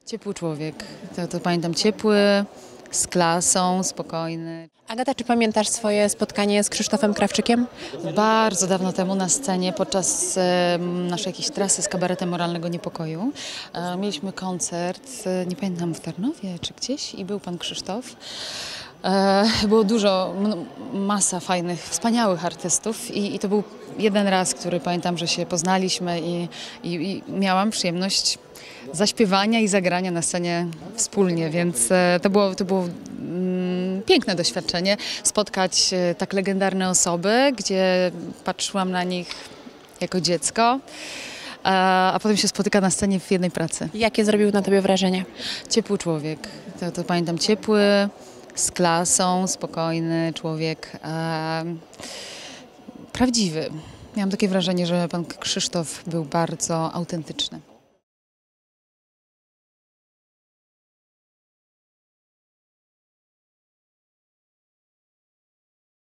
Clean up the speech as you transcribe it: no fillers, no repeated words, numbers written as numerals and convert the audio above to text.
Ciepły człowiek. To pamiętam, ciepły, z klasą, spokojny. Agata, czy pamiętasz swoje spotkanie z Krzysztofem Krawczykiem? Bardzo dawno temu na scenie podczas naszej jakiejś trasy z kabaretem Moralnego Niepokoju mieliśmy koncert, nie pamiętam, w Tarnowie czy gdzieś, i był pan Krzysztof. Było dużo, masa fajnych, wspaniałych artystów i to był jeden raz, który pamiętam, że się poznaliśmy i miałam przyjemność zaśpiewania i zagrania na scenie wspólnie, więc to było piękne doświadczenie, spotkać tak legendarne osoby, gdzie patrzyłam na nich jako dziecko, a potem się spotyka na scenie w jednej pracy. Jakie zrobił na tobie wrażenie? Ciepły człowiek. To pamiętam, ciepły, z klasą, spokojny człowiek, prawdziwy. Miałam takie wrażenie, że pan Krzysztof był bardzo autentyczny.